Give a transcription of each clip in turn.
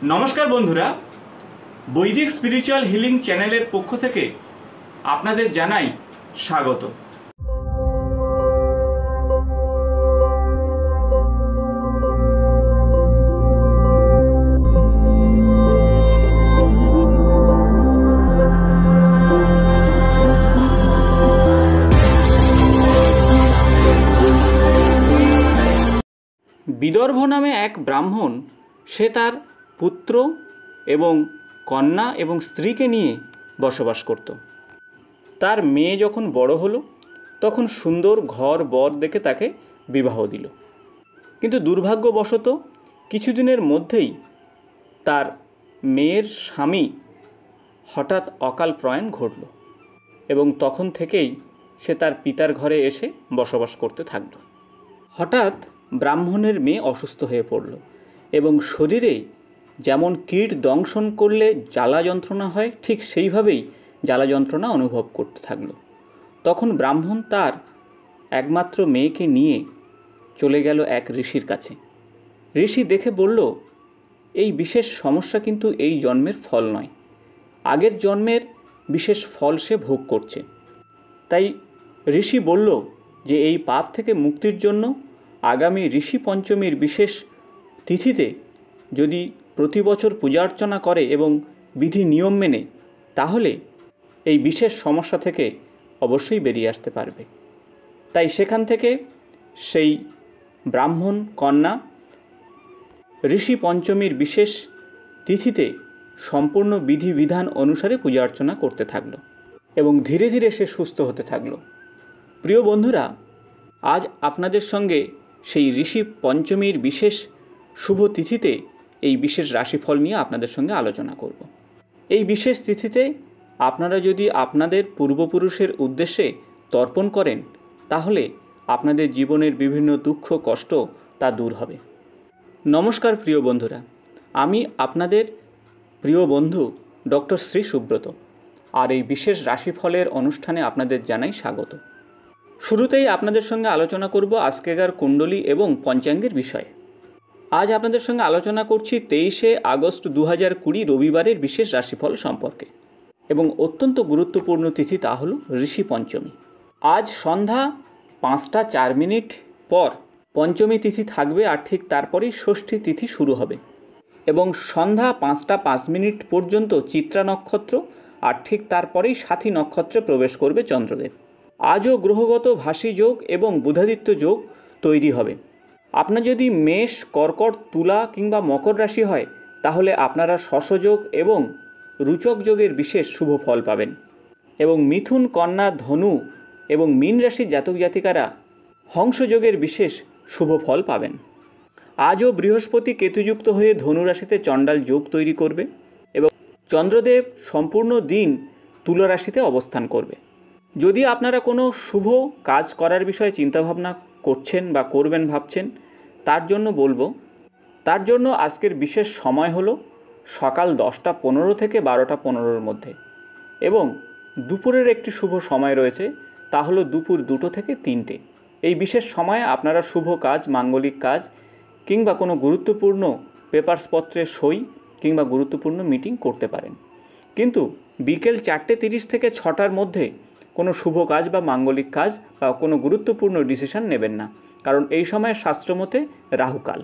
নমস্কার বন্ধুরা, বৈদিক স্পিরিচুয়াল হিলিং চ্যানেলের পক্ষ থেকে আপনাদের জানাই স্বাগত। বিদর্ভ নামে এক ব্রাহ্মণ, সে তার পুত্র এবং কন্যা এবং স্ত্রীকে নিয়ে বসবাস করত। তার মেয়ে যখন বড় হলো তখন সুন্দর ঘর বর দেখে তাকে বিবাহ দিল। কিন্তু দুর্ভাগ্যবশত কিছুদিনের মধ্যেই তার মেয়ের স্বামী হঠাৎ অকাল প্রয়াণ ঘটল এবং তখন থেকেই সে তার পিতার ঘরে এসে বসবাস করতে থাকল। হঠাৎ ব্রাহ্মণের মেয়ে অসুস্থ হয়ে পড়ল এবং শরীরে যেমন কীট দংশন করলে জ্বালা যন্ত্রণা হয়, ঠিক সেইভাবেই জ্বালা যন্ত্রণা অনুভব করতে থাকল। তখন ব্রাহ্মণ তার একমাত্র মেয়েকে নিয়ে চলে গেল এক ঋষির কাছে। ঋষি দেখে বলল, এই বিশেষ সমস্যা কিন্তু এই জন্মের ফল নয়, আগের জন্মের বিশেষ ফল সে ভোগ করছে। তাই ঋষি বলল যে এই পাপ থেকে মুক্তির জন্য আগামী ঋষি পঞ্চমীর বিশেষ তিথিতে যদি প্রতি বছর পূজা অর্চনা করে এবং বিধি নিয়ম মেনে, তাহলে এই বিশেষ সমস্যা থেকে অবশ্যই বেরিয়ে আসতে পারবে। তাই সেখান থেকে সেই ব্রাহ্মণ কন্যা ঋষি পঞ্চমীর বিশেষ তিথিতে সম্পূর্ণ বিধিবিধান অনুসারে পূজা অর্চনা করতে থাকলো এবং ধীরে ধীরে সে সুস্থ হতে থাকলো। প্রিয় বন্ধুরা, আজ আপনাদের সঙ্গে সেই ঋষি পঞ্চমীর বিশেষ শুভ তিথিতে এই বিশেষ রাশিফল নিয়ে আপনাদের সঙ্গে আলোচনা করব। এই বিশেষ তিথিতে আপনারা যদি আপনাদের পূর্বপুরুষের উদ্দেশ্যে তর্পণ করেন, তাহলে আপনাদের জীবনের বিভিন্ন দুঃখ কষ্ট তা দূর হবে। নমস্কার প্রিয় বন্ধুরা, আমি আপনাদের প্রিয় বন্ধু ডক্টর শ্রী সুব্রত, আর এই বিশেষ রাশিফলের অনুষ্ঠানে আপনাদের জানাই স্বাগত। শুরুতেই আপনাদের সঙ্গে আলোচনা করব আজকেকার কুণ্ডলী এবং পঞ্চাঙ্গের বিষয়ে। আজ আপনাদের সঙ্গে আলোচনা করছি 23শে আগস্ট 2020 রবিবারের বিশেষ রাশিফল সম্পর্কে এবং অত্যন্ত গুরুত্বপূর্ণ তিথি, তা হল ঋষি পঞ্চমী। আজ সন্ধ্যা 5টা 4 মিনিট পর পঞ্চমী তিথি থাকবে, আর ঠিক তারপরেই ষষ্ঠী তিথি শুরু হবে এবং সন্ধ্যা 5টা 5 মিনিট পর্যন্ত চিত্রা নক্ষত্র, আর ঠিক তারপরেই সাথী নক্ষত্রে প্রবেশ করবে চন্দ্রদেব। আজও গ্রহগত ভাসী যোগ এবং বুধাদিত্য যোগ তৈরি হবে। আপনার যদি মেষ, কর্কট, তুলা কিংবা মকর রাশি হয়, তাহলে আপনারা শশযোগ এবং রুচক যোগের বিশেষ শুভ ফল পাবেন এবং মিথুন, কন্যা, ধনু এবং মীন রাশির জাতক জাতিকারা হংসযোগের বিশেষ শুভ ফল পাবেন। আজও বৃহস্পতি কেতুযুক্ত হয়ে ধনু রাশিতে চণ্ডাল যোগ তৈরি করবে এবং চন্দ্রদেব সম্পূর্ণ দিন তুলা রাশিতে অবস্থান করবে। যদি আপনারা কোনো শুভ কাজ করার বিষয়ে চিন্তাভাবনা করছেন বা করবেন ভাবছেন, তার জন্য বলবো, তার জন্য আজকের বিশেষ সময় হলো সকাল 10টা 15 থেকে 12টা 15-র মধ্যে এবং দুপুরের একটি শুভ সময় রয়েছে, তা হলো দুপুর 2টো থেকে 3টে। এই বিশেষ সময়ে আপনারা শুভ কাজ, মাঙ্গলিক কাজ কিংবা কোনো গুরুত্বপূর্ণ পেপারসপত্রে সই কিংবা গুরুত্বপূর্ণ মিটিং করতে পারেন। কিন্তু বিকেল 4:30 থেকে 6টার মধ্যে কোনো শুভ কাজ বা মাঙ্গলিক কাজ বা কোনো গুরুত্বপূর্ণ ডিসিশন নেবেন না, কারণ এই সময় শাস্ত্রমতে রাহুকাল।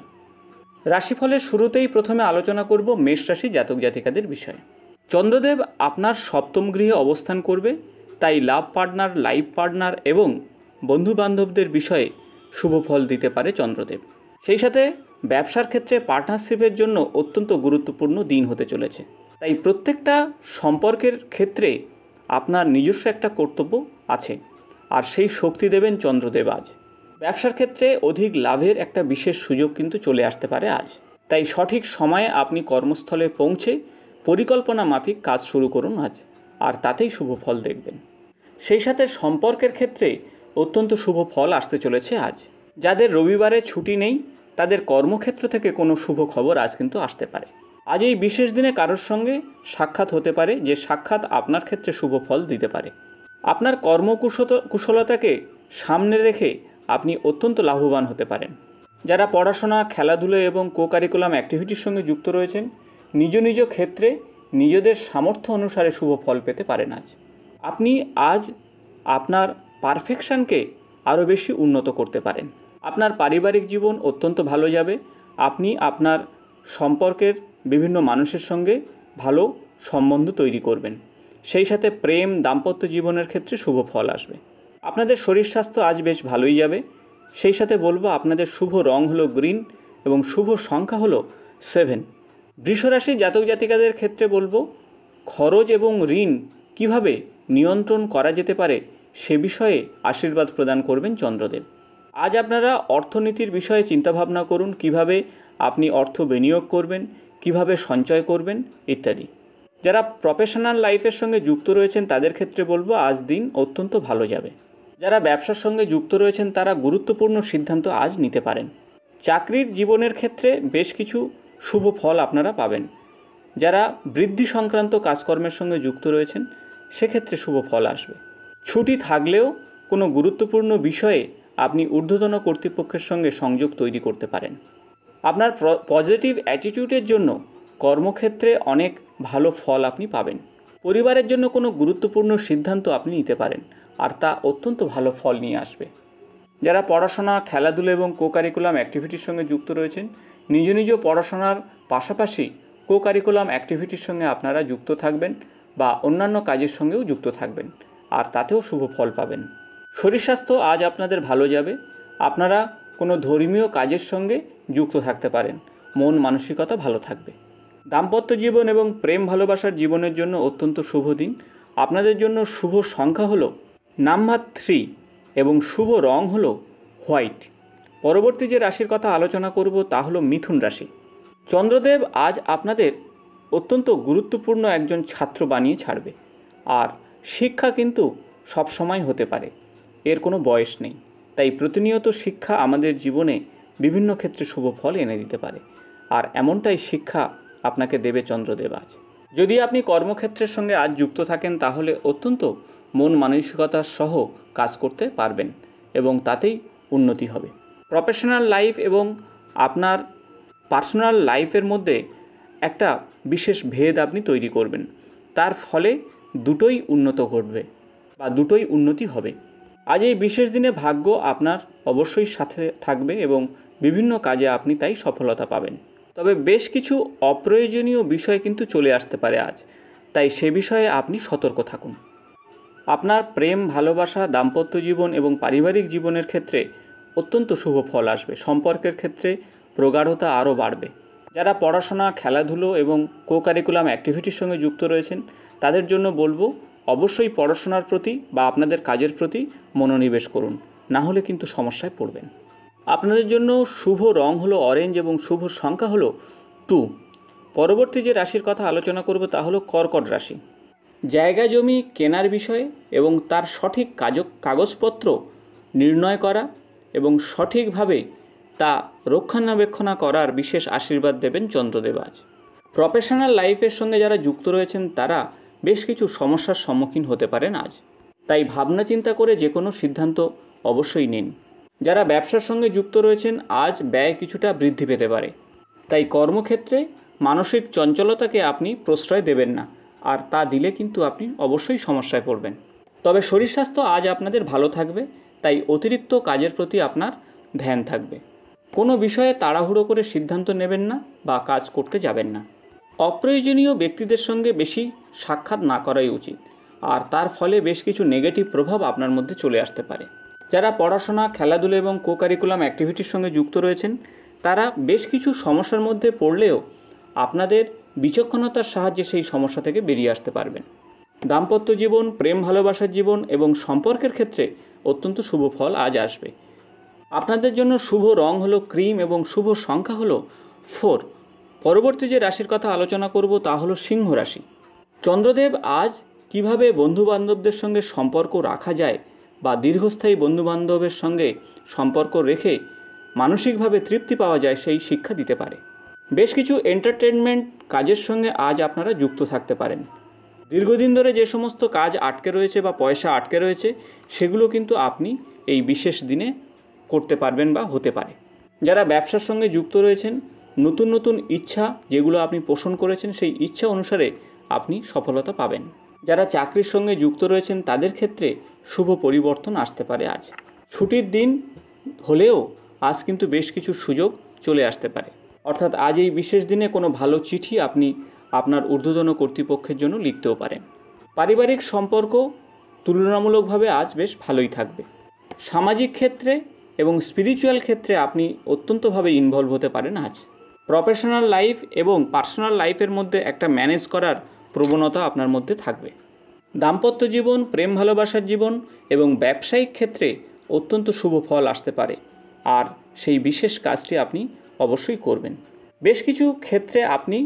রাশিফলের শুরুতেই প্রথমে আলোচনা করব মেষ রাশি জাতক জাতিকাদের বিষয়ে। চন্দ্রদেব আপনার সপ্তম গৃহে অবস্থান করবে, তাই লাভ পার্টনার, লাইফ পার্টনার এবং বন্ধুবান্ধবদের বিষয়ে শুভ ফল দিতে পারে চন্দ্রদেব। সেই সাথে ব্যবসার ক্ষেত্রে পার্টনারশিপের জন্য অত্যন্ত গুরুত্বপূর্ণ দিন হতে চলেছে। তাই প্রত্যেকটা সম্পর্কের ক্ষেত্রে আপনার নিজস্ব একটা কর্তব্য আছে, আর সেই শক্তি দেবেন চন্দ্রদেব আজ। ব্যবসার ক্ষেত্রে অধিক লাভের একটা বিশেষ সুযোগ কিন্তু চলে আসতে পারে আজ। তাই সঠিক সময়ে আপনি কর্মস্থলে পৌঁছে পরিকল্পনা মাফিক কাজ শুরু করুন আজ, আর তাতেই শুভ ফল দেখবেন। সেই সাথে সম্পর্কের ক্ষেত্রে অত্যন্ত শুভ ফল আসতে চলেছে আজ। যাদের রবিবারে ছুটি নেই, তাদের কর্মক্ষেত্র থেকে কোনো শুভ খবর আজ কিন্তু আসতে পারে। আজ এই বিশেষ দিনে কারোর সঙ্গে সাক্ষাৎ হতে পারে, যে সাক্ষাৎ আপনার ক্ষেত্রে শুভ ফল দিতে পারে। আপনার কর্মকুশলতাকে সামনে রেখে আপনি অত্যন্ত লাভবান হতে পারেন। যারা পড়াশোনা, খেলাধুলো এবং কো কারিকুলাম অ্যাক্টিভিটির সঙ্গে যুক্ত রয়েছেন, নিজ নিজ ক্ষেত্রে নিজেদের সামর্থ্য অনুসারে শুভ ফল পেতে পারেন আজ। আপনি আজ আপনার পারফেকশনকে আরও বেশি উন্নত করতে পারেন। আপনার পারিবারিক জীবন অত্যন্ত ভালো যাবে। আপনি আপনার সম্পর্কের বিভিন্ন মানুষের সঙ্গে ভালো সম্বন্ধ তৈরি করবেন। সেই সাথে প্রেম দাম্পত্য জীবনের ক্ষেত্রে শুভ ফল আসবে। আপনাদের শরীর স্বাস্থ্য আজ বেশ ভালোই যাবে। সেই সাথে বলবো আপনাদের শুভ রং হলো গ্রিন এবং শুভ সংখ্যা হলো 7। বৃষরাশি জাতক জাতিকাদের ক্ষেত্রে বলবো খরচ এবং ঋণ কিভাবে নিয়ন্ত্রণ করা যেতে পারে সে বিষয়ে আশীর্বাদ প্রদান করবেন চন্দ্রদেব। আজ আপনারা অর্থনীতির বিষয়ে চিন্তাভাবনা করুন, কিভাবে আপনি অর্থ বিনিয়োগ করবেন, কিভাবে সঞ্চয় করবেন ইত্যাদি। যারা প্রফেশনাল লাইফের সঙ্গে যুক্ত রয়েছেন তাদের ক্ষেত্রে বলবো আজ দিন অত্যন্ত ভালো যাবে। যারা ব্যবসার সঙ্গে যুক্ত রয়েছেন তারা গুরুত্বপূর্ণ সিদ্ধান্ত আজ নিতে পারেন। চাকরির জীবনের ক্ষেত্রে বেশ কিছু শুভ ফল আপনারা পাবেন। যারা বৃদ্ধি সংক্রান্ত কাজকর্মের সঙ্গে যুক্ত রয়েছেন সেক্ষেত্রে শুভ ফল আসবে। ছুটি থাকলেও কোনো গুরুত্বপূর্ণ বিষয়ে আপনি ঊর্ধ্বতন কর্তৃপক্ষের সঙ্গে সংযোগ তৈরি করতে পারেন। আপনার পজিটিভ অ্যাটিটিউডের জন্য কর্মক্ষেত্রে অনেক ভালো ফল আপনি পাবেন। পরিবারের জন্য কোনো গুরুত্বপূর্ণ সিদ্ধান্ত আপনি নিতে পারেন আর তা অত্যন্ত ভালো ফল নিয়ে আসবে। যারা পড়াশোনা খেলাধুলা এবং কোকারিকুলাম অ্যাক্টিভিটির সঙ্গে যুক্ত রয়েছেন নিজ নিজ পড়াশোনার পাশাপাশি কোকারিকুলাম অ্যাক্টিভিটির সঙ্গে আপনারা যুক্ত থাকবেন বা অন্যান্য কাজের সঙ্গেও যুক্ত থাকবেন আর তাতেও শুভ ফল পাবেন। শরীর স্বাস্থ্য আজ আপনাদের ভালো যাবে। আপনারা কোনো ধর্মীয় কাজের সঙ্গে যুক্ত থাকতে পারেন, মন মানসিকতা ভালো থাকবে। দাম্পত্য জীবন এবং প্রেম ভালোবাসার জীবনের জন্য অত্যন্ত শুভ দিন। আপনাদের জন্য শুভ সংখ্যা হলো নাম্বার 3 এবং শুভ রং হলো হোয়াইট। পরবর্তী যে রাশির কথা আলোচনা করব তা হলো মিথুন রাশি। চন্দ্রদেব আজ আপনাদের অত্যন্ত গুরুত্বপূর্ণ একজন ছাত্র বানিয়ে ছাড়বে। আর শিক্ষা কিন্তু সব সময় হতে পারে, এর কোনো বয়স নেই। তাই প্রতিনিয়ত শিক্ষা আমাদের জীবনে বিভিন্ন ক্ষেত্রে শুভ ফল এনে দিতে পারে আর এমনটাই শিক্ষা আপনাকে দেবে চন্দ্রদেব আজ। যদি আপনি কর্মক্ষেত্রের সঙ্গে আজ যুক্ত থাকেন তাহলে অত্যন্ত মন মানসিকতার সহ কাজ করতে পারবেন এবং তাতেই উন্নতি হবে। প্রফেশনাল লাইফ এবং আপনার পার্সোনাল লাইফের মধ্যে একটা বিশেষ ভেদ আপনি তৈরি করবেন, তার ফলে দুটোই উন্নত ঘটবে বা দুটোই উন্নতি হবে। আজ এই বিশেষ দিনে ভাগ্য আপনার অবশ্যই সাথে থাকবে এবং বিভিন্ন কাজে আপনি তাই সফলতা পাবেন। তবে বেশ কিছু অপ্রয়োজনীয় বিষয় কিন্তু চলে আসতে পারে আজ, তাই সে বিষয়ে আপনি সতর্ক থাকুন। আপনার প্রেম ভালোবাসা দাম্পত্য জীবন এবং পারিবারিক জীবনের ক্ষেত্রে অত্যন্ত শুভ ফল আসবে। সম্পর্কের ক্ষেত্রে প্রগাঢ়তা আরও বাড়বে। যারা পড়াশোনা খেলাধুলো এবং কোকারিকুলাম অ্যাক্টিভিটির সঙ্গে যুক্ত রয়েছেন তাদের জন্য বলবো অবশ্যই পড়াশোনার প্রতি বা আপনাদের কাজের প্রতি মনোনিবেশ করুন, না হলে কিন্তু সমস্যায় পড়বেন। আপনাদের জন্য শুভ রং হলো অরেঞ্জ এবং শুভ সংখ্যা হলো 2। পরবর্তী যে রাশির কথা আলোচনা করব তা হলো কর্কট রাশি। জায়গা জমি কেনার বিষয়ে এবং তার সঠিক কাগজপত্র নির্ণয় করা এবং সঠিকভাবে তা রক্ষণাবেক্ষণ করার বিশেষ আশীর্বাদ দেবেন চন্দ্রদেব আজ। প্রফেশনাল লাইফের সঙ্গে যারা যুক্ত রয়েছেন তারা বেশ কিছু সমস্যার সম্মুখীন হতে পারেন আজ, তাই ভাবনা চিন্তা করে যে কোনো সিদ্ধান্ত অবশ্যই নিন। যারা ব্যবসার সঙ্গে যুক্ত রয়েছেন আজ ব্যয় কিছুটা বৃদ্ধি পেতে পারে, তাই কর্মক্ষেত্রে মানসিক চঞ্চলতাকে আপনি প্রশ্রয় দেবেন না, আর তা দিলে কিন্তু আপনি অবশ্যই সমস্যায় পড়বেন। তবে শরীর স্বাস্থ্য আজ আপনাদের ভালো থাকবে, তাই অতিরিক্ত কাজের প্রতি আপনার ধ্যান থাকবে। কোনো বিষয়ে তাড়াহুড়ো করে সিদ্ধান্ত নেবেন না বা কাজ করতে যাবেন না। অপ্রয়োজনীয় ব্যক্তিদের সঙ্গে বেশি সাক্ষাৎ না করাই উচিত, আর তার ফলে বেশ কিছু নেগেটিভ প্রভাব আপনার মধ্যে চলে আসতে পারে। যারা পড়াশোনা খেলাধুলা এবং কোকারিকুলাম অ্যাক্টিভিটির সঙ্গে যুক্ত রয়েছেন তারা বেশ কিছু সমস্যার মধ্যে পড়লেও আপনাদের বিচক্ষণতার সাহায্যে সেই সমস্যা থেকে বেরিয়ে আসতে পারবেন। দাম্পত্য জীবন প্রেম ভালোবাসার জীবন এবং সম্পর্কের ক্ষেত্রে অত্যন্ত শুভ ফল আজ আসবে। আপনাদের জন্য শুভ রং হলো ক্রিম এবং শুভ সংখ্যা হলো 4। পরবর্তী যে রাশির কথা আলোচনা করব তা হলো সিংহ রাশি। চন্দ্রদেব আজ কিভাবে বন্ধুবান্ধবদের সঙ্গে সম্পর্ক রাখা যায় বা দীর্ঘস্থায়ী বন্ধুবান্ধবের সঙ্গে সম্পর্ক রেখে মানসিকভাবে তৃপ্তি পাওয়া যায় সেই শিক্ষা দিতে পারে। বেশ কিছু এন্টারটেনমেন্ট কাজের সঙ্গে আজ আপনারা যুক্ত থাকতে পারেন। দীর্ঘদিন ধরে যে সমস্ত কাজ আটকে রয়েছে বা পয়সা আটকে রয়েছে সেগুলো কিন্তু আপনি এই বিশেষ দিনে করতে পারবেন বা হতে পারে। যারা ব্যবসার সঙ্গে যুক্ত রয়েছেন নতুন নতুন ইচ্ছা যেগুলো আপনি পোষণ করেছেন সেই ইচ্ছা অনুসারে আপনি সফলতা পাবেন। যারা চাকরির সঙ্গে যুক্ত রয়েছেন তাদের ক্ষেত্রে শুভ পরিবর্তন আসতে পারে আজ। ছুটির দিন হলেও আজ কিন্তু বেশ কিছু সুযোগ চলে আসতে পারে। অর্থাৎ আজ এই বিশেষ দিনে কোনো ভালো চিঠি আপনি আপনার ঊর্ধ্বতন কর্তৃপক্ষের জন্য লিখতেও পারেন। পারিবারিক সম্পর্ক তুলনামূলকভাবে আজ বেশ ভালোই থাকবে। সামাজিক ক্ষেত্রে এবং স্পিরিচুয়াল ক্ষেত্রে আপনি অত্যন্তভাবে ইনভলভ হতে পারেন আজ। প্রফেশনাল লাইফ এবং পার্সোনাল লাইফের মধ্যে একটা ম্যানেজ করার প্রবণতা আপনার মধ্যে থাকবে। দাম্পত্য জীবন, প্রেম ভালোবাসার জীবন এবং ব্যবসায়িক ক্ষেত্রে অত্যন্ত শুভ ফল আসতে পারে, আর সেই বিশেষ কাজটি আপনি অবশ্যই করবেন। বেশ কিছু ক্ষেত্রে আপনি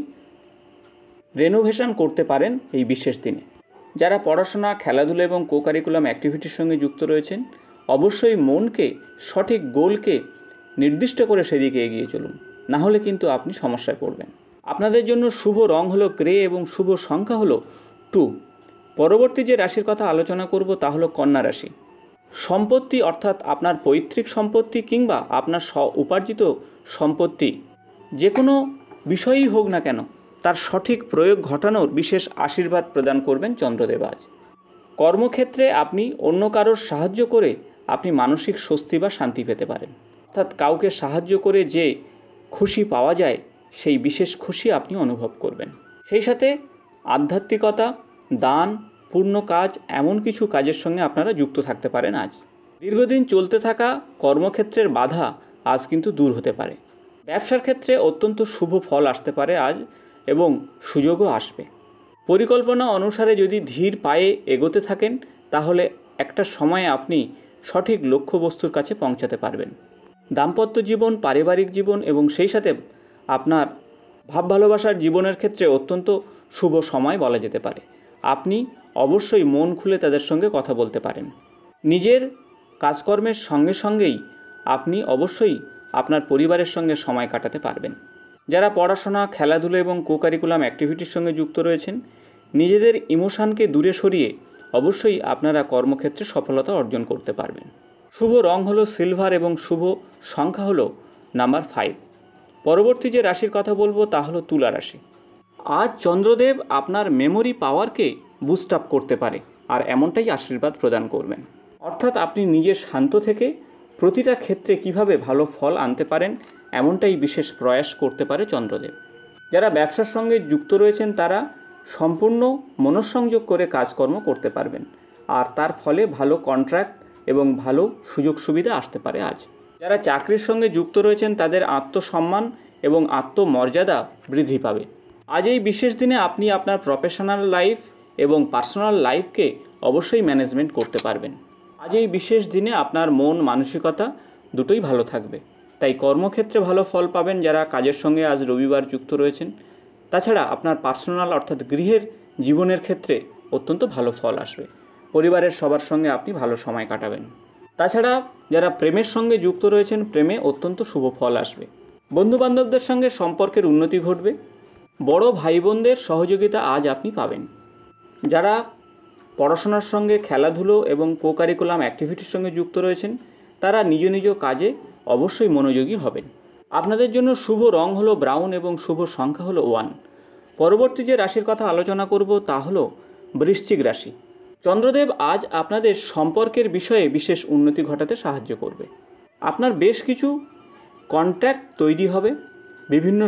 রেনোভেশন করতে পারেন এই বিশেষ দিনে। যারা পড়াশোনা, খেলাধুলা এবং কোকারিকুলাম অ্যাক্টিভিটির সঙ্গে যুক্ত রয়েছেন অবশ্যই মনকে, সঠিক গোলকে নির্দিষ্ট করে সেদিকে এগিয়ে চলুন, না হলে কিন্তু আপনি সমস্যায় পড়বেন। আপনাদের জন্য শুভ রং হলো গ্রে এবং শুভ সংখ্যা হলো 2। পরবর্তী যে রাশির কথা আলোচনা করব তা হলো কন্যা রাশি। সম্পত্তি অর্থাৎ আপনার পৈতৃক সম্পত্তি কিংবা আপনার উপার্জিত সম্পত্তি যে কোনো বিষয়ই হোক না কেন তার সঠিক প্রয়োগ ঘটানোর বিশেষ আশীর্বাদ প্রদান করবেন চন্দ্রদেব আজ। কর্মক্ষেত্রে আপনি অন্য কারোর সাহায্য করে আপনি মানসিক স্বস্তি বা শান্তি পেতে পারেন। অর্থাৎ কাউকে সাহায্য করে যে খুশি পাওয়া যায় সেই বিশেষ খুশি আপনি অনুভব করবেন। সেই সাথে আধ্যাত্মিকতা, দান, পূর্ণ কাজ এমন কিছু কাজের সঙ্গে আপনারা যুক্ত থাকতে পারেন আজ। দীর্ঘদিন চলতে থাকা কর্মক্ষেত্রের বাধা আজ কিন্তু দূর হতে পারে। ব্যবসার ক্ষেত্রে অত্যন্ত শুভ ফল আসতে পারে আজ এবং সুযোগও আসবে। পরিকল্পনা অনুসারে যদি ধীর পায়ে এগোতে থাকেন তাহলে একটা সময়ে আপনি সঠিক লক্ষ্যবস্তুর কাছে পৌঁছাতে পারবেন। দাম্পত্য জীবন, পারিবারিক জীবন এবং সেই সাথে আপনার ভাব ভালোবাসার জীবনের ক্ষেত্রে অত্যন্ত শুভ সময় বলা যেতে পারে। আপনি অবশ্যই মন খুলে তাদের সঙ্গে কথা বলতে পারেন। নিজের কাজকর্মের সঙ্গে সঙ্গেই আপনি অবশ্যই আপনার পরিবারের সঙ্গে সময় কাটাতে পারবেন। যারা পড়াশোনা, খেলাধুলা এবং কোকারিকুলাম অ্যাক্টিভিটির সঙ্গে যুক্ত রয়েছেন নিজেদের ইমোশনকে দূরে সরিয়ে অবশ্যই আপনারা কর্মক্ষেত্রে সফলতা অর্জন করতে পারবেন। শুভ রং হলো সিলভার এবং শুভ সংখ্যা হলো নাম্বার 5। পরবর্তী যে রাশির কথা বলবো তা হলো তুলা রাশি। আজ চন্দ্রদেব আপনার মেমোরি পাওয়ারকে বুস্ট আপ করতে পারে আর এমনটাই আশীর্বাদ প্রদান করবেন। অর্থাৎ আপনি নিজে শান্ত থেকে প্রতিটা ক্ষেত্রে কিভাবে ভালো ফল আনতে পারেন এমনটাই বিশেষ প্রয়াস করতে পারে চন্দ্রদেব। যারা ব্যবসার সঙ্গে যুক্ত রয়েছেন তারা সম্পূর্ণ মনঃসংযোগ করে কাজকর্ম করতে পারবেন, আর তার ফলে ভালো কন্ট্রাক্ট এবং ভালো সুযোগ সুবিধা আসতে পারে আজ। যারা চাকরির সঙ্গে যুক্ত রয়েছেন তাদের আত্মসম্মান এবং আত্মমর্যাদা বৃদ্ধি পাবে। আজ এই বিশেষ দিনে আপনি আপনার প্রফেশনাল লাইফ এবং পার্সোনাল লাইফকে অবশ্যই ম্যানেজমেন্ট করতে পারবেন। আজ এই বিশেষ দিনে আপনার মন মানসিকতা দুটোই ভালো থাকবে, তাই কর্মক্ষেত্রে ভালো ফল পাবেন যারা কাজের সঙ্গে আজ রবিবার যুক্ত রয়েছেন। তাছাড়া আপনার পার্সোনাল অর্থাৎ গৃহের জীবনের ক্ষেত্রে অত্যন্ত ভালো ফল আসবে। পরিবারের সবার সঙ্গে আপনি ভালো সময় কাটাবেন। তাছাড়া যারা প্রেমের সঙ্গে যুক্ত রয়েছেন প্রেমে অত্যন্ত শুভ ফল আসবে। বন্ধুবান্ধবদের সঙ্গে সম্পর্কের উন্নতি ঘটবে। বড় ভাই বোনদের সহযোগিতা আজ আপনি পাবেন। যারা পড়াশোনার সঙ্গে খেলাধুলো এবং কোকারিকুলাম অ্যাক্টিভিটির সঙ্গে যুক্ত রয়েছেন তারা নিজ নিজ কাজে অবশ্যই মনোযোগী হবেন। আপনাদের জন্য শুভ রং হলো ব্রাউন এবং শুভ সংখ্যা হলো 1। পরবর্তী যে রাশির কথা আলোচনা করব তা হলো বৃশ্চিক রাশি। চন্দ্রদেব আজ আপনাদের সম্পর্কের বিষয়ে বিশেষ উন্নতি ঘটাতে সাহায্য করবে। আপনার বেশ কিছু কন্ট্যাক্ট তৈরি হবে। বিভিন্ন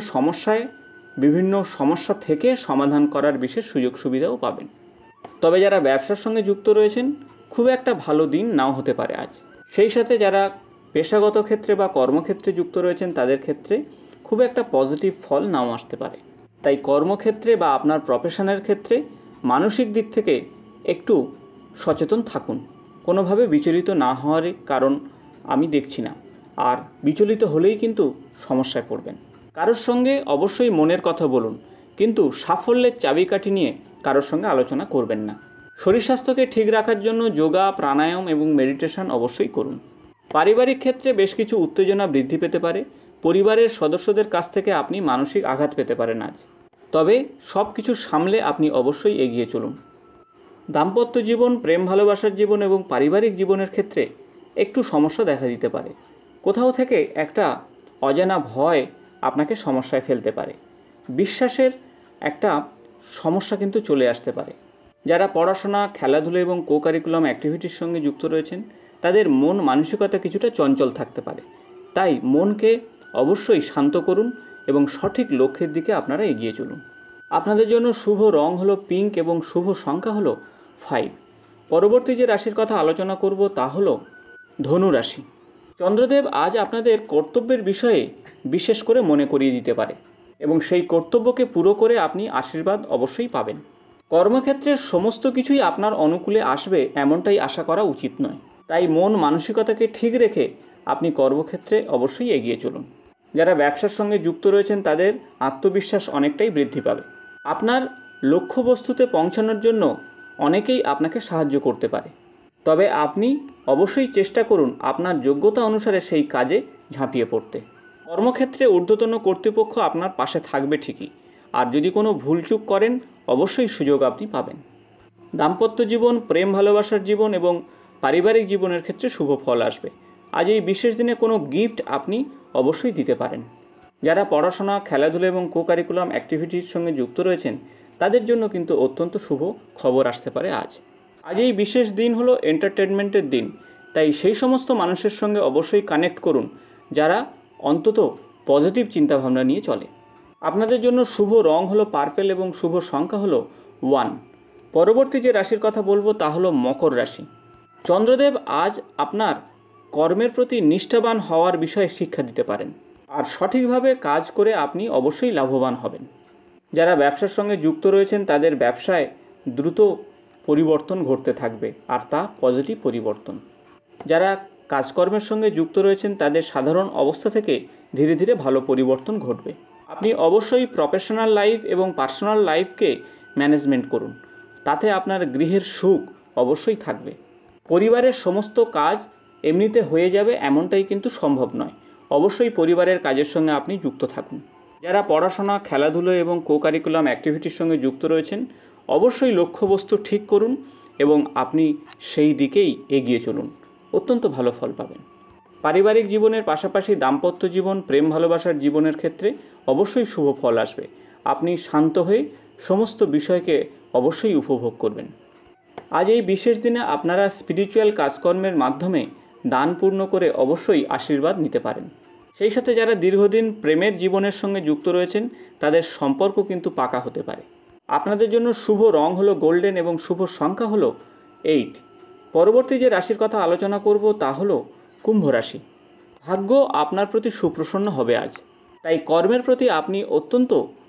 সমস্যা থেকে সমাধান করার বিশেষ সুযোগ সুবিধাও পাবেন। তবে যারা ব্যবসার সঙ্গে যুক্ত রয়েছেন খুব একটা ভালো দিন নাও হতে পারে আজ। সেই সাথে যারা পেশাগত ক্ষেত্রে বা কর্মক্ষেত্রে যুক্ত রয়েছেন তাদের ক্ষেত্রে খুব একটা পজিটিভ ফল নাও আসতে পারে। তাই কর্মক্ষেত্রে বা আপনার প্রফেশনের ক্ষেত্রে মানসিক দিক থেকে একটু সচেতন থাকুন। কোনোভাবে বিচলিত না হওয়ার কারণ আমি দেখছি না, আর বিচলিত হলেই কিন্তু সমস্যায় পড়বেন। কারোর সঙ্গে অবশ্যই মনের কথা বলুন, কিন্তু সাফল্যের চাবিকাঠি নিয়ে কারোর সঙ্গে আলোচনা করবেন না। শরীর স্বাস্থ্যকে ঠিক রাখার জন্য যোগা, প্রাণায়াম এবং মেডিটেশন অবশ্যই করুন। পারিবারিক ক্ষেত্রে বেশ কিছু উত্তেজনা বৃদ্ধি পেতে পারে। পরিবারের সদস্যদের কাছ থেকে আপনি মানসিক আঘাত পেতে পারেন আজ, তবে সব কিছু সামলে আপনি অবশ্যই এগিয়ে চলুন। দাম্পত্য জীবন, প্রেম ভালোবাসার জীবন এবং পারিবারিক জীবনের ক্ষেত্রে একটু সমস্যা দেখা দিতে পারে। কোথাও থেকে একটা অজানা ভয় আপনাকে সমস্যায় ফেলতে পারে। বিশ্বাসের একটা সমস্যা কিন্তু চলে আসতে পারে। যারা পড়াশোনা, খেলাধুলা এবং কো কারিকুলাম অ্যাক্টিভিটির সঙ্গে যুক্ত রয়েছেন তাদের মন মানসিকতা কিছুটা চঞ্চল থাকতে পারে। তাই মনকে অবশ্যই শান্ত করুন এবং সঠিক লক্ষ্যের দিকে আপনারা এগিয়ে চলুন। আপনাদের জন্য শুভ রং হলো পিঙ্ক এবং শুভ সংখ্যা হলো 5। পরবর্তী যে রাশির কথা আলোচনা করব তা হলো ধনু রাশি। চন্দ্রদেব আজ আপনাদের কর্তব্যের বিষয়ে বিশেষ করে মনে করিয়ে দিতে পারে এবং সেই কর্তব্যকে পুরো করে আপনি আশীর্বাদ অবশ্যই পাবেন। কর্মক্ষেত্রে সমস্ত কিছুই আপনার অনুকূলে আসবে এমনটাই আশা করা উচিত নয়। তাই মন মানসিকতাকে ঠিক রেখে আপনি কর্মক্ষেত্রে অবশ্যই এগিয়ে চলুন। যারা ব্যবসার সঙ্গে যুক্ত রয়েছেন তাদের আত্মবিশ্বাস অনেকটাই বৃদ্ধি পাবে। আপনার লক্ষ্যবস্তুতে পৌঁছানোর জন্য অনেকেই আপনাকে সাহায্য করতে পারে, তবে আপনি অবশ্যই চেষ্টা করুন আপনার যোগ্যতা অনুসারে সেই কাজে ঝাঁপিয়ে পড়তে। কর্মক্ষেত্রে ঊর্ধ্বতন কর্তৃপক্ষ আপনার পাশে থাকবে ঠিকই, আর যদি কোনো ভুলচুক করেন অবশ্যই সুযোগ আপনি পাবেন। দাম্পত্য জীবন, প্রেম ভালোবাসার জীবন এবং পারিবারিক জীবনের ক্ষেত্রে শুভ ফল আসবে। আজ এই বিশেষ দিনে কোনো গিফট আপনি অবশ্যই দিতে পারেন। যারা পড়াশোনা, খেলাধুলা এবং কো কারিকুলাম অ্যাক্টিভিটির সঙ্গে যুক্ত রয়েছেন তাদের জন্য কিন্তু অত্যন্ত শুভ খবর আসতে পারে আজ। আজ এই বিশেষ দিন হলো এন্টারটেনমেন্টের দিন, তাই সেই সমস্ত মানুষের সঙ্গে অবশ্যই কানেক্ট করুন যারা অন্তত পজিটিভ চিন্তাভাবনা নিয়ে চলে। আপনাদের জন্য শুভ রং হলো পার্পেল এবং শুভ সংখ্যা হলো 1। পরবর্তী যে রাশির কথা বলবো তা হলো মকর রাশি। চন্দ্রদেব আজ আপনার কর্মের প্রতি নিষ্ঠাবান হওয়ার বিষয়ে শিক্ষা দিতে পারেন, আর সঠিকভাবে কাজ করে আপনি অবশ্যই লাভবান হবেন। যারা ব্যবসার সঙ্গে যুক্ত রয়েছেন তাদের ব্যবসায় দ্রুত পরিবর্তন ঘটতে থাকবে, আর তা পজিটিভ পরিবর্তন। যারা কাজকর্মের সঙ্গে যুক্ত রয়েছেন তাদের সাধারণ অবস্থা থেকে ধীরে ধীরে ভালো পরিবর্তন ঘটবে। আপনি অবশ্যই প্রফেশনাল লাইফ এবং পার্সোনাল লাইফকে ম্যানেজমেন্ট করুন, তাতে আপনার গৃহের সুখ অবশ্যই থাকবে। পরিবারের সমস্ত কাজ এমনিতে হয়ে যাবে এমনটাই কিন্তু সম্ভব নয়, অবশ্যই পরিবারের কাজের সঙ্গে আপনি যুক্ত থাকুন। যারা পড়াশোনা, খেলাধুলো এবং কো কারিকুলাম অ্যাক্টিভিটির সঙ্গে যুক্ত রয়েছেন অবশ্যই লক্ষ্যবস্তু ঠিক করুন এবং আপনি সেই দিকেই এগিয়ে চলুন, অত্যন্ত ভালো ফল পাবেন। পারিবারিক জীবনের পাশাপাশি দাম্পত্য জীবন, প্রেম ভালোবাসার জীবনের ক্ষেত্রে অবশ্যই শুভ ফল আসবে। আপনি শান্ত হয়ে সমস্ত বিষয়কে অবশ্যই উপভোগ করবেন। আজ এই বিশেষ দিনে আপনারা স্পিরিচুয়াল কাজকর্মের মাধ্যমে দান পূর্ণ করে অবশ্যই আশীর্বাদ নিতে পারেন। সেই সাথে যারা দীর্ঘদিন প্রেমের জীবনের সঙ্গে যুক্ত রয়েছেন তাদের সম্পর্ক কিন্তু পাকা হতে পারে। আপনাদের জন্য শুভ রং হলো গোল্ডেন এবং শুভ সংখ্যা হলো 8। পরবর্তী যে রাশির কথা আলোচনা করব তা হলো কুম্ভ রাশি। ভাগ্য আপনার প্রতি সুপ্রসন্ন হবে আজ, তাই কর্মের প্রতি আপনি অত্যন্ত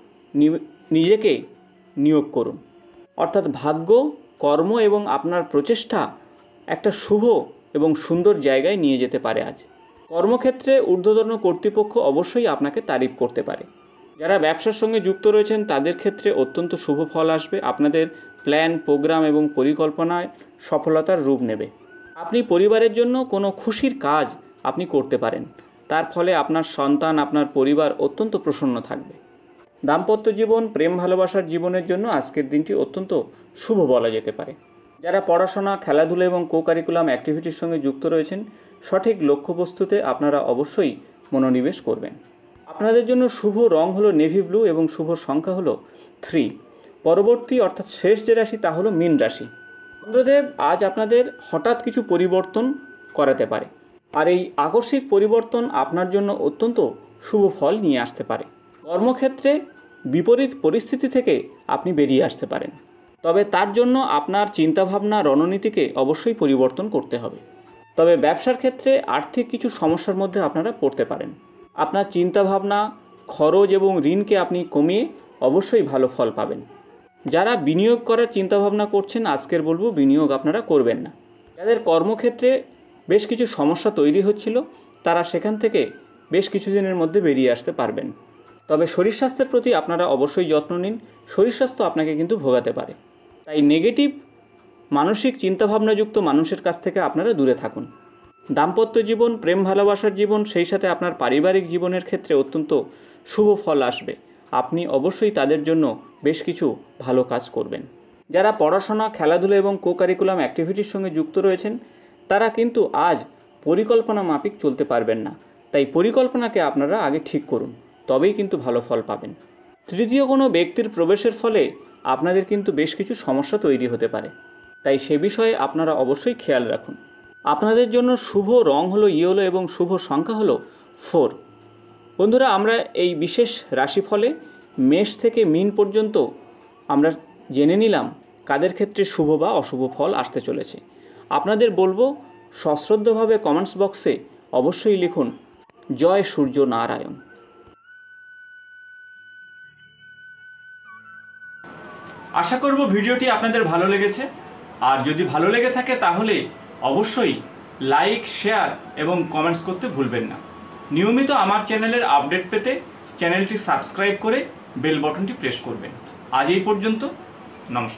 নিজেকে নিয়োগ করুন। অর্থাৎ ভাগ্য, কর্ম এবং আপনার প্রচেষ্টা একটা শুভ এবং সুন্দর জায়গায় নিয়ে যেতে পারে আজ। কর্মক্ষেত্রে ঊর্ধ্বতন কর্তৃপক্ষ অবশ্যই আপনাকে তারিফ করতে পারে। যারা ব্যবসার সঙ্গে যুক্ত রয়েছেন তাদের ক্ষেত্রে অত্যন্ত শুভ ফল আসবে। আপনাদের প্ল্যান, প্রোগ্রাম এবং পরিকল্পনায় সফলতার রূপ নেবে। আপনি পরিবারের জন্য কোনো খুশির কাজ আপনি করতে পারেন, তার ফলে আপনার সন্তান, আপনার পরিবার অত্যন্ত প্রসন্ন থাকবে। দাম্পত্য জীবন, প্রেম ভালোবাসার জীবনের জন্য আজকের দিনটি অত্যন্ত শুভ বলা যেতে পারে। যারা পড়াশোনা, খেলাধুলা এবং কো কারিকুলাম অ্যাক্টিভিটির সঙ্গে যুক্ত রয়েছেন সঠিক লক্ষ্যবস্তুতে আপনারা অবশ্যই মনোনিবেশ করবেন। আপনাদের জন্য শুভ রং হলো নেভি ব্লু এবং শুভ সংখ্যা হলো 3। পরবর্তী অর্থাৎ শেষ যে রাশি তা হলো মীন রাশি। চন্দ্রদেব আজ আপনাদের হঠাৎ কিছু পরিবর্তন করাতে পারে, আর এই আকস্মিক পরিবর্তন আপনার জন্য অত্যন্ত শুভ ফল নিয়ে আসতে পারে। কর্মক্ষেত্রে বিপরীত পরিস্থিতি থেকে আপনি বেরিয়ে আসতে পারেন, তবে তার জন্য আপনার চিন্তাভাবনা, রণনীতিকে অবশ্যই পরিবর্তন করতে হবে। তবে ব্যবসার ক্ষেত্রে আর্থিক কিছু সমস্যার মধ্যে আপনারা পড়তে পারেন। আপনার চিন্তাভাবনা, খরচ এবং ঋণকে আপনি কমিয়ে অবশ্যই ভালো ফল পাবেন। যারা বিনিয়োগ করার চিন্তাভাবনা করছেন আজকের বলবো বিনিয়োগ আপনারা করবেন না। যাদের কর্মক্ষেত্রে বেশ কিছু সমস্যা তৈরি হচ্ছিল তারা সেখান থেকে বেশ কিছুদিনের মধ্যে বেরিয়ে আসতে পারবেন। তবে শরীর স্বাস্থ্যের প্রতি আপনারা অবশ্যই যত্ন নিন, শরীর স্বাস্থ্য আপনাকে কিন্তু ভোগাতে পারে। তাই নেগেটিভ মানসিক চিন্তাভাবনাযুক্ত মানুষের কাছ থেকে আপনারা দূরে থাকুন। দাম্পত্য জীবন, প্রেম ভালোবাসার জীবন, সেই সাথে আপনার পারিবারিক জীবনের ক্ষেত্রে অত্যন্ত শুভ ফল আসবে। আপনি অবশ্যই তাদের জন্য বেশ কিছু ভালো কাজ করবেন। যারা পড়াশোনা, খেলাধুলা এবং কো কারিকুলাম অ্যাক্টিভিটির সঙ্গে যুক্ত রয়েছেন তারা কিন্তু আজ পরিকল্পনা মাফিক চলতে পারবেন না, তাই পরিকল্পনাকে আপনারা আগে ঠিক করুন। তবেই কিন্তু ভালো ফল পাবেন। তৃতীয় কোনো ব্যক্তির প্রবেশের ফলে আপনাদের কিন্তু বেশ কিছু সমস্যা তৈরি হতে পারে, তাই সে বিষয়ে আপনারা অবশ্যই খেয়াল রাখুন। আপনাদের জন্য শুভ রং হলো ইয়েলো এবং শুভ সংখ্যা হলো 4। বন্ধুরা, আমরা এই বিশেষ রাশিফলে মেষ থেকে মীন পর্যন্ত আমরা জেনে নিলাম কাদের ক্ষেত্রে শুভ বা অশুভ ফল আসতে চলেছে। আপনাদের বলবো সশ্রদ্ধভাবে কমেন্টস বক্সে অবশ্যই লিখুন জয় সূর্য নারায়ণ। আশা করব ভিডিওটি আপনাদের ভালো লেগেছে, আর যদি ভালো লেগে থাকে তাহলে অবশ্যই লাইক, শেয়ার এবং কমেন্টস করতে ভুলবেন না। নিয়মিত আমার চ্যানেলের আপডেট পেতে চ্যানেলটি সাবস্ক্রাইব করে বেল বাটনটি প্রেস করবেন। আজ এই পর্যন্ত, নমস্কার।